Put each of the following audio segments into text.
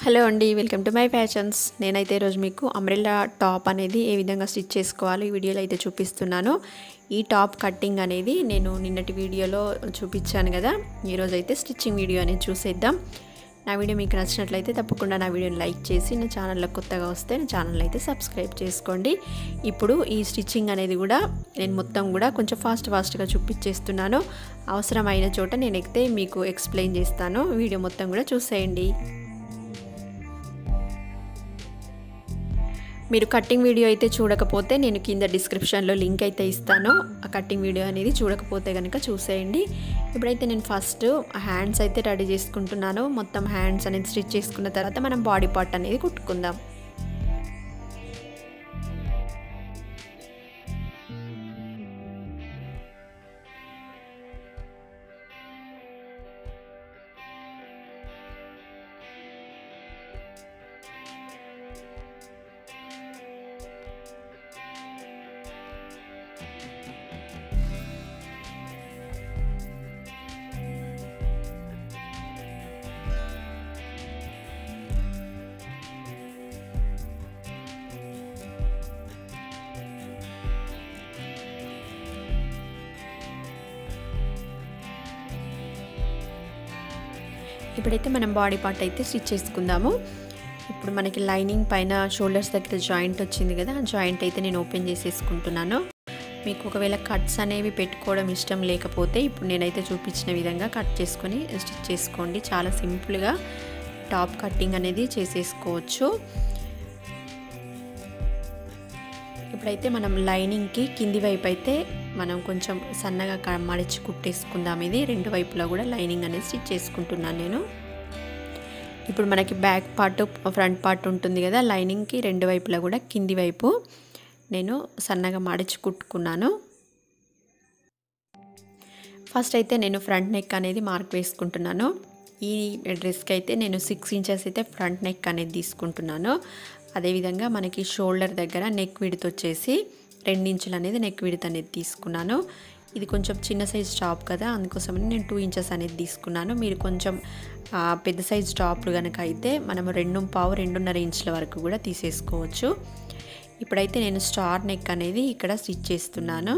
Hello అండి, welcome to my fashions. నేనైతే ఈరోజు మీకు అంబ్రెల్లా టాప్ అనేది ఏ విధంగా స్టిచ్ చేసుకోవాలో ఈ వీడియోలో అయితే చూపిస్తున్నాను. ఈ టాప్ కటింగ్ అనేది నేను నిన్నటి వీడియోలో చూపించాను కదా. ఈరోజు అయితే స్టిచ్చింగ్ వీడియో అనేది చూసేద్దాం. నా వీడియో మీకు నచ్చినట్లయితే తప్పకుండా నా వీడియోని లైక్ చేసి నా ఛానల్లో కొత్తగా వస్తే నా ఛానల్ అయితే సబ్స్క్రైబ్ చేసుకోండి. ఇప్పుడు ఈ స్టిచ్చింగ్ అనేది కూడా నేను మొత్తం కూడా కొంచెం ఫాస్ట్గా చూపించేస్తున్నాను. అవసరమైన చోట నేనైతే మీకు ఎక్స్ప్లెయిన్ చేస్తాను. వీడియో మొత్తం కూడా చూసేయండి. మీరు కటింగ్ వీడియో అయితే చూడకపోతే నేను కింద డిస్క్రిప్షన్లో లింక్ అయితే ఇస్తాను. ఆ కటింగ్ వీడియో అనేది చూడకపోతే కనుక చూసేయండి. ఇప్పుడైతే నేను ఫస్ట్ హ్యాండ్స్ అయితే రెడీ చేసుకుంటున్నాను. మొత్తం హ్యాండ్స్ అనేది స్టిచ్ చేసుకున్న తర్వాత మనం బాడీ పార్ట్ అనేది కుట్టుకుందాం. ఇప్పుడైతే మనం బాడీ పార్ట్ అయితే స్టిచ్ చేసుకుందాము. ఇప్పుడు మనకి లైనింగ్ పైన షోల్డర్స్ దగ్గర జాయింట్ వచ్చింది కదా, ఆ జాయింట్ అయితే నేను ఓపెన్ చేసేసుకుంటున్నాను. మీకు ఒకవేళ కట్స్ అనేవి పెట్టుకోవడం ఇష్టం లేకపోతే ఇప్పుడు నేనైతే చూపించిన విధంగా కట్ చేసుకొని స్టిచ్ చేసుకోండి. చాలా సింపుల్గా టాప్ కటింగ్ అనేది చేసేసుకోవచ్చు. ఇప్పుడైతే మనం లైనింగ్కి కింది వైపు అయితే మనం కొంచెం సన్నగా మడిచి కుట్టేసుకుందాం. ఇది రెండు వైపులా కూడా లైనింగ్ అనేది స్టిచ్ చేసుకుంటున్నాను నేను. ఇప్పుడు మనకి బ్యాక్ పార్ట్ ఫ్రంట్ పార్ట్ ఉంటుంది కదా, లైనింగ్కి రెండు వైపులా కూడా కింది వైపు నేను సన్నగా మడిచి కుట్టుకున్నాను. ఫస్ట్ అయితే నేను ఫ్రంట్ నెక్ అనేది మార్క్ వేసుకుంటున్నాను. ఈ డ్రెస్కి అయితే నేను 6 ఇంచెస్ అయితే ఫ్రంట్ నెక్ అనేది తీసుకుంటున్నాను. అదేవిధంగా మనకి షోల్డర్ దగ్గర నెక్ విడ్త్ వచ్చేసి 2 ఇంచులు అనేది నెక్ విడ్త్ అనేది తీసుకున్నాను. ఇది కొంచెం చిన్న సైజ్ టాప్ కదా, అందుకోసమని నేను 2 ఇంచెస్ అనేది తీసుకున్నాను. మీరు కొంచెం పెద్ద సైజ్ టాప్లు కనుక అయితే మనము 2.5-2.5 ఇంచుల వరకు కూడా తీసేసుకోవచ్చు. ఇప్పుడైతే నేను స్టార్ నెక్ అనేది ఇక్కడ స్టిచ్ చేస్తున్నాను.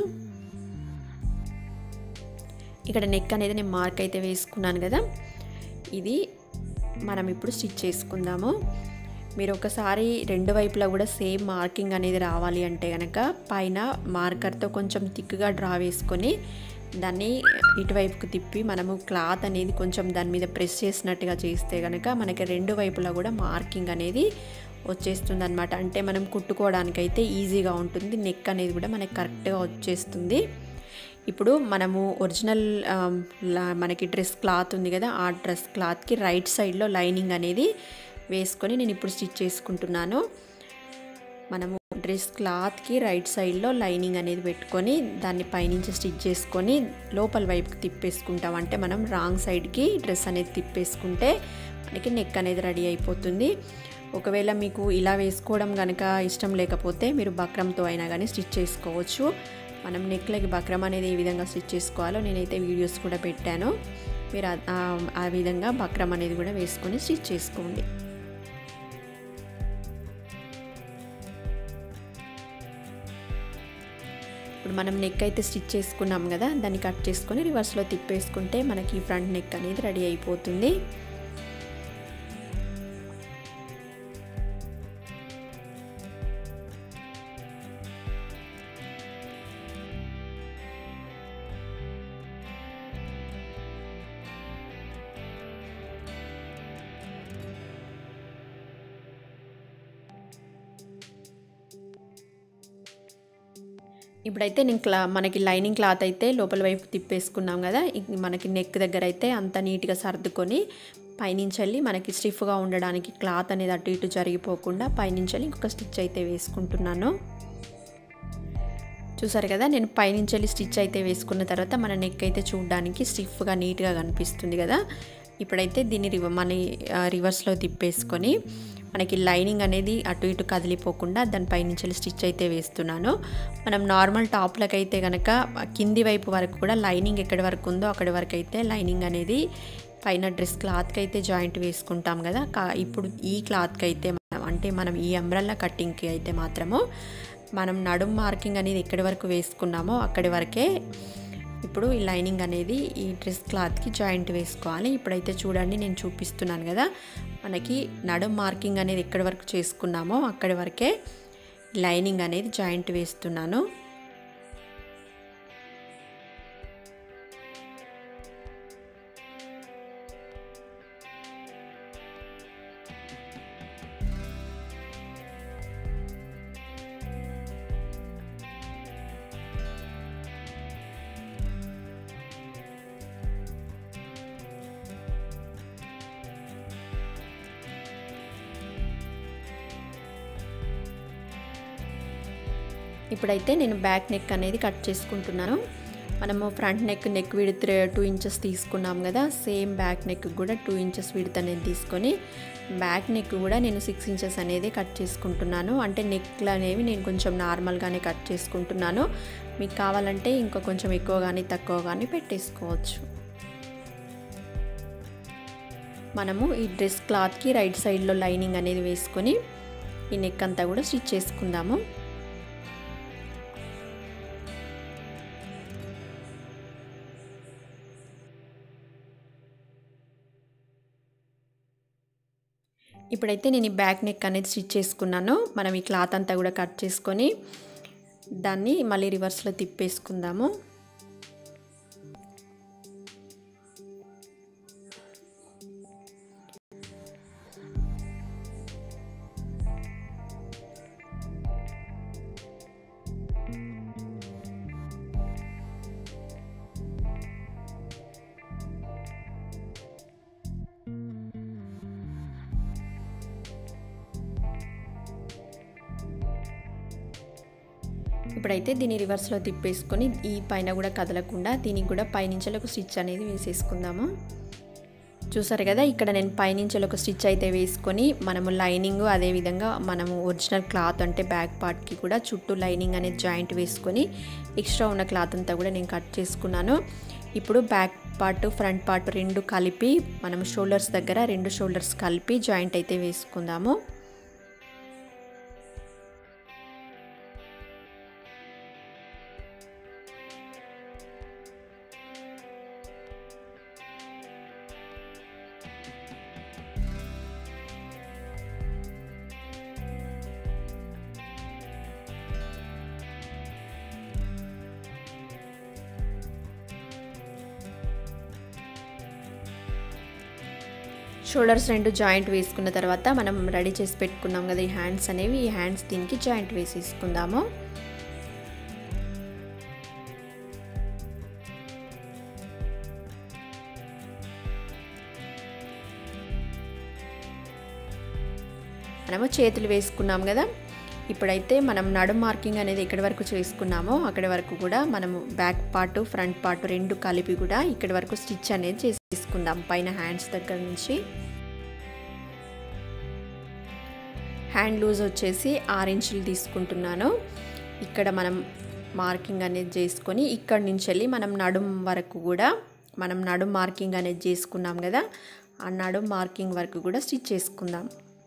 ఇక్కడ నెక్ అనేది నేను మార్క్ అయితే వేసుకున్నాను కదా, ఇది మనం ఇప్పుడు స్టిచ్ చేసుకుందాము. మీరు ఒకసారి రెండు వైపులా కూడా సేమ్ మార్కింగ్ అనేది రావాలి అంటే కనుక పైన మార్కర్తో కొంచెం థిక్గా డ్రా వేసుకొని దాన్ని ఇటువైపుకు తిప్పి మనము క్లాత్ అనేది కొంచెం దాని మీద ప్రెస్ చేసినట్టుగా చేస్తే కనుక మనకి రెండు వైపులా కూడా మార్కింగ్ అనేది వచ్చేస్తుంది అనమాట. అంటే మనం కుట్టుకోవడానికైతే ఈజీగా ఉంటుంది. నెక్ అనేది కూడా మనకి కరెక్ట్గా వచ్చేస్తుంది. ఇప్పుడు మనము ఒరిజినల్ మనకి డ్రెస్ క్లాత్ ఉంది కదా, ఆ డ్రెస్ క్లాత్కి రైట్ సైడ్లో లైనింగ్ అనేది వేసుకొని నేను ఇప్పుడు స్టిచ్ చేసుకుంటున్నాను. మనము డ్రెస్ క్లాత్కి రైట్ సైడ్లో లైనింగ్ అనేది పెట్టుకొని దాన్ని పైనుంచి స్టిచ్ చేసుకొని లోపల వైపుకి తిప్పేసుకుంటాం. అంటే మనం రాంగ్ సైడ్కి డ్రెస్ అనేది తిప్పేసుకుంటే మనకి నెక్ అనేది రెడీ అయిపోతుంది. ఒకవేళ మీకు ఇలా వేసుకోవడం కనుక ఇష్టం లేకపోతే మీరు బక్రంతో అయినా కానీ స్టిచ్ చేసుకోవచ్చు. మనం నెక్లకి బక్రం అనేది ఏ విధంగా స్టిచ్ చేసుకోవాలో నేనైతే వీడియోస్ కూడా పెట్టాను. మీరు ఆ విధంగా బక్రం అనేది కూడా వేసుకొని స్టిచ్ చేసుకోండి. ఇప్పుడు మనం నెక్ అయితే స్టిచ్ చేసుకున్నాం కదా, దాన్ని కట్ చేసుకొని రివర్స్లో తిప్పేసుకుంటే మనకి ఫ్రంట్ నెక్ అనేది రెడీ అయిపోతుంది. ఇప్పుడైతే నేను మనకి లైనింగ్ క్లాత్ అయితే లోపల వైపు తిప్పేసుకున్నాం కదా, మనకి నెక్ దగ్గర అయితే అంత నీట్గా సర్దుకొని పైనుంచి మనకి స్టిఫ్గా ఉండడానికి క్లాత్ అనేది అటు ఇటు జరిగిపోకుండా పైనుంచి ఇంకొక స్టిచ్ అయితే వేసుకుంటున్నాను. చూసారు కదా, నేను పైనుంచి స్టిచ్ అయితే వేసుకున్న తర్వాత మన నెక్ అయితే చూడడానికి స్టిఫ్గా నీట్గా కనిపిస్తుంది కదా. ఇప్పుడైతే దీన్ని రివర్స్లో తిప్పేసుకొని మనకి లైనింగ్ అనేది అటు ఇటు కదిలిపోకుండా దానిపై నుంచి స్టిచ్ అయితే వేస్తున్నాను. మనం నార్మల్ టాప్లకు అయితే కనుక కింది వైపు వరకు కూడా లైనింగ్ ఎక్కడి వరకు ఉందో అక్కడి వరకు అయితే లైనింగ్ అనేది పైన డ్రెస్ క్లాత్కి అయితే జాయింట్ వేసుకుంటాం కదా, ఇప్పుడు ఈ క్లాత్కి అయితే మనం ఈ అంబ్రెల్లా కటింగ్కి అయితే మాత్రము మనం నడుం మార్కింగ్ అనేది ఎక్కడి వరకు వేసుకున్నామో అక్కడి వరకే ఇప్పుడు ఈ లైనింగ్ అనేది ఈ డ్రెస్ క్లాత్కి జాయింట్ వేసుకోవాలి. ఇప్పుడైతే చూడండి నేను చూపిస్తున్నాను కదా, మనకి నడుం మార్కింగ్ అనేది ఎక్కడి వరకు చేసుకున్నామో అక్కడి వరకే లైనింగ్ అనేది జాయింట్ వేస్తున్నాను. ఇప్పుడైతే నేను బ్యాక్ నెక్ అనేది కట్ చేసుకుంటున్నాను. మనము ఫ్రంట్ నెక్ విడ్త్ 2 ఇంచెస్ తీసుకున్నాం కదా, సేమ్ బ్యాక్ నెక్ కూడా 2 ఇంచెస్ విడ్త్ అనేది తీసుకొని బ్యాక్ నెక్ కూడా నేను 6 ఇంచెస్ అనేది కట్ చేసుకుంటున్నాను. అంటే నెక్లు అనేవి నేను కొంచెం నార్మల్గానే కట్ చేసుకుంటున్నాను. మీకు కావాలంటే ఇంకా కొంచెం ఎక్కువ కానీ తక్కువ కానీ పెట్టేసుకోవచ్చు. మనము ఈ డ్రెస్ క్లాత్కి రైట్ సైడ్లో లైనింగ్ అనేది వేసుకొని ఈ నెక్ అంతా కూడా స్టిచ్ చేసుకుందాము. ఇప్పుడైతే నేను ఈ బ్యాక్ నెక్ అనేది స్టిచ్ చేసుకున్నాను. మనం ఈ క్లాత్ అంతా కూడా కట్ చేసుకొని దాన్ని మళ్ళీ రివర్స్లో తిప్పేసుకుందాము. ఇప్పుడైతే దీన్ని రివర్స్లో తిప్పేసుకొని ఈ పైన కూడా కదలకుండా దీనికి కూడా పైనుంచి ఒక స్టిచ్ అనేది వేసేసుకుందాము. చూసారు కదా, ఇక్కడ నేను పైనుంచి ఒక స్టిచ్ అయితే వేసుకొని మనము లైనింగ్ అదేవిధంగా మనము ఒరిజినల్ క్లాత్ అంటే బ్యాక్ పార్ట్కి కూడా చుట్టూ లైనింగ్ అనేది జాయింట్ వేసుకొని ఎక్స్ట్రా ఉన్న క్లాత్ అంతా కూడా నేను కట్ చేసుకున్నాను. ఇప్పుడు బ్యాక్ పార్ట్ ఫ్రంట్ పార్ట్ రెండు కలిపి మనం షోల్డర్స్ దగ్గర 2 షోల్డర్స్ కలిపి జాయింట్ అయితే వేసుకుందాము. షోల్డర్స్ 2 జాయింట్ వేసుకున్న తర్వాత మనం రెడీ చేసి పెట్టుకున్నాం కదా ఈ హ్యాండ్స్ అనేవి, ఈ హ్యాండ్స్ దీనికి జాయింట్ వేసేసుకుందాము. మనము చేతులు వేసుకున్నాం కదా, ఇప్పుడైతే మనం నడుం మార్కింగ్ అనేది ఎక్కడి వరకు చేసుకున్నామో అక్కడి వరకు కూడా మనము బ్యాక్ పార్ట్ ఫ్రంట్ పార్ట్ 2 కలిపి కూడా ఇక్కడి వరకు స్టిచ్ అనేది చేసుకుందాం. పైన హ్యాండ్స్ దగ్గర నుంచి హ్యాండ్ లూజ్ వచ్చేసి 6 ఇంచులు తీసుకుంటున్నాను. ఇక్కడ మనం మార్కింగ్ అనేది చేసుకొని ఇక్కడి నుంచి వెళ్ళి మనం నడుం వరకు కూడా మనం నడుం మార్కింగ్ అనేది చేసుకున్నాం కదా, ఆ నడుం మార్కింగ్ వరకు కూడా స్టిచ్ చేసుకుందాం.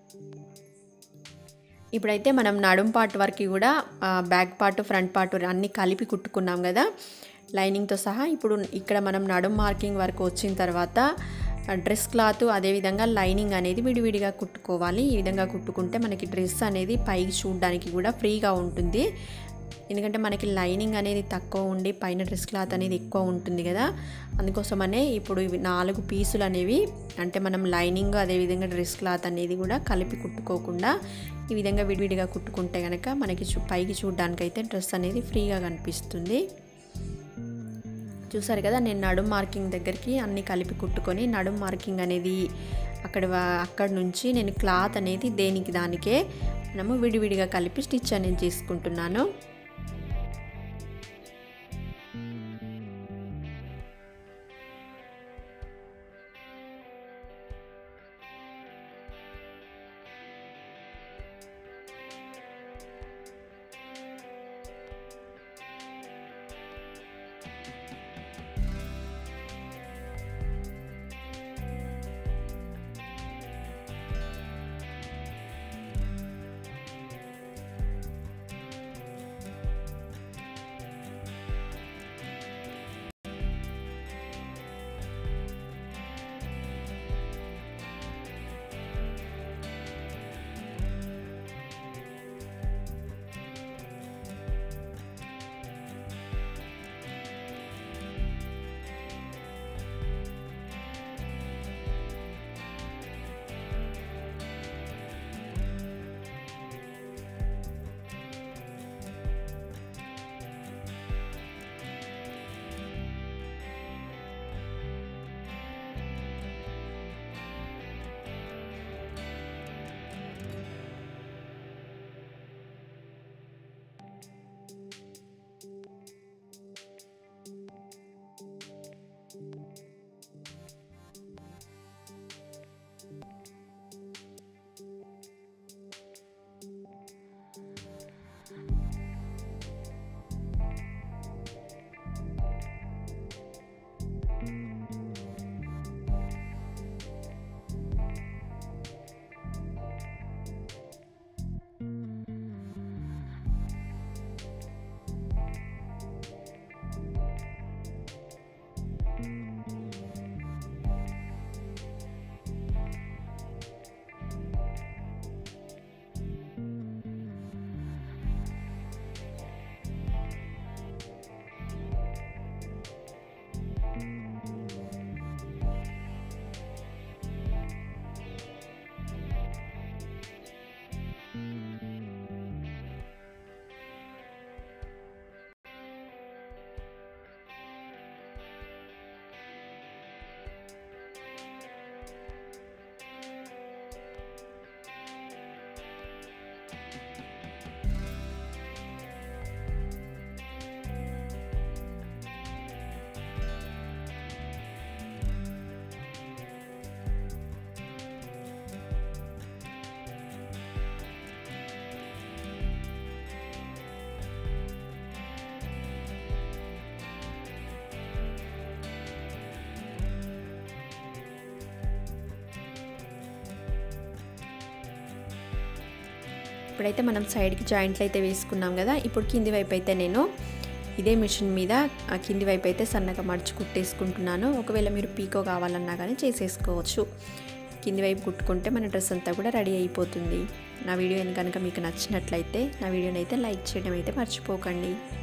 ఇప్పుడైతే మనం నడుం పార్ట్ వరకు కూడా బ్యాక్ పార్ట్ ఫ్రంట్ పార్ట్ అన్నీ కలిపి కుట్టుకున్నాం కదా లైనింగ్తో సహా. ఇప్పుడు ఇక్కడ మనం నడుం మార్కింగ్ వరకు వచ్చిన తర్వాత డ్రెస్ క్లాత్ అదేవిధంగా లైనింగ్ అనేది విడివిడిగా కుట్టుకోవాలి. ఈ విధంగా కుట్టుకుంటే మనకి డ్రెస్ అనేది పైకి చూడడానికి కూడా ఫ్రీగా ఉంటుంది. ఎందుకంటే మనకి లైనింగ్ అనేది తక్కువ ఉండి పైన డ్రెస్ క్లాత్ అనేది ఎక్కువ ఉంటుంది కదా, అందుకోసమనే ఇప్పుడు ఇవి 4 పీసులు అనేవి అంటే మనం లైనింగ్ అదేవిధంగా డ్రెస్ క్లాత్ అనేది కూడా కలిపి కుట్టుకోకుండా ఈ విధంగా విడివిడిగా కుట్టుకుంటే కనుక మనకి పైకి చూడడానికైతే డ్రెస్ అనేది ఫ్రీగా కనిపిస్తుంది. చూసారు కదా, నేను నడుం మార్కింగ్ దగ్గరికి అన్నీ కలిపి కుట్టుకొని నడుం మార్కింగ్ అనేది అక్కడ నుంచి నేను క్లాత్ అనేది దేనికి దానికే మనము విడివిడిగా కలిపి స్టిచ్ అనేది చేసుకుంటున్నాను. ఇప్పుడైతే మనం సైడ్కి జాయింట్లు అయితే వేసుకున్నాం కదా. ఇప్పుడు కింది వైపు అయితే నేను ఇదే మిషన్ మీద కింది వైపు అయితే సన్నగా మడుచు కుట్టేసుకుంటున్నాను. ఒకవేళ మీరు పీకో కావాలన్నా కానీ చేసేసుకోవచ్చు. కింది వైపు కుట్టుకుంటే మన డ్రెస్ అంతా కూడా రెడీ అయిపోతుంది. నా వీడియో కనుక మీకు నచ్చినట్లయితే నా వీడియోని అయితే లైక్ చేయడం అయితే మర్చిపోకండి.